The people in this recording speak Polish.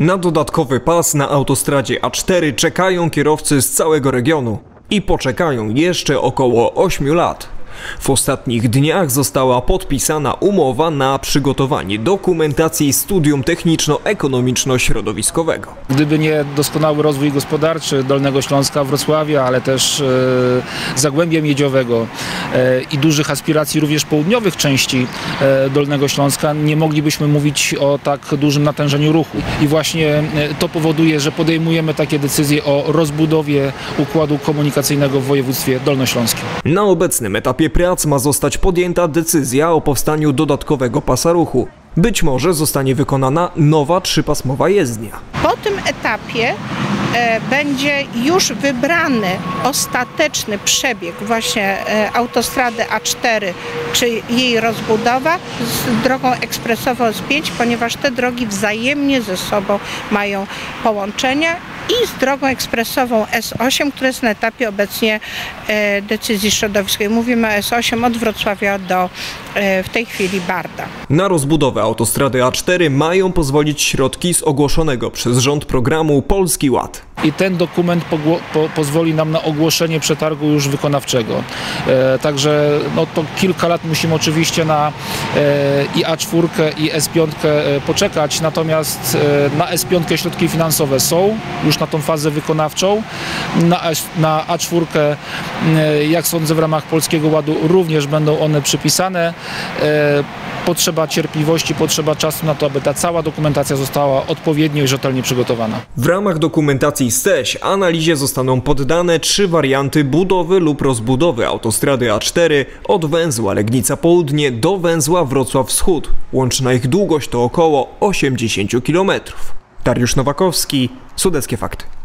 Na dodatkowy pas na autostradzie A4 czekają kierowcy z całego regionu i poczekają jeszcze około 8 lat. W ostatnich dniach została podpisana umowa na przygotowanie dokumentacji studium techniczno-ekonomiczno-środowiskowego. Gdyby nie doskonały rozwój gospodarczy Dolnego Śląska, Wrocławia, ale też Zagłębia Miedziowego i dużych aspiracji również południowych części Dolnego Śląska, nie moglibyśmy mówić o tak dużym natężeniu ruchu. I właśnie to powoduje, że podejmujemy takie decyzje o rozbudowie układu komunikacyjnego w województwie dolnośląskim. Na obecnym etapie prac ma zostać podjęta decyzja o powstaniu dodatkowego pasa ruchu. Być może zostanie wykonana nowa trzypasmowa jezdnia. Po tym etapie będzie już wybrany ostateczny przebieg właśnie autostrady A4 czy jej rozbudowa z drogą ekspresową S5, ponieważ te drogi wzajemnie ze sobą mają połączenia, i z drogą ekspresową S8, która jest na etapie obecnie decyzji środowiskowej. Mówimy o S8 od Wrocławia do w tej chwili Barda. Na rozbudowę autostrady A4 mają pozwolić środki z ogłoszonego przez rząd programu Polski Ład. I ten dokument pozwoli nam na ogłoszenie przetargu już wykonawczego. Także to kilka lat musimy oczywiście na i A4 i S5 poczekać, natomiast na S5 środki finansowe są już na tą fazę wykonawczą. Na A4, jak sądzę, w ramach Polskiego Ładu również będą one przypisane. Potrzeba cierpliwości, potrzeba czasu na to, aby ta cała dokumentacja została odpowiednio i rzetelnie przygotowana. W ramach dokumentacji STEŚ analizie zostaną poddane 3 warianty budowy lub rozbudowy autostrady A4 od węzła Legnica Południe do węzła Wrocław Wschód. Łączna ich długość to około 80 km. Dariusz Nowakowski, Sudeckie Fakty.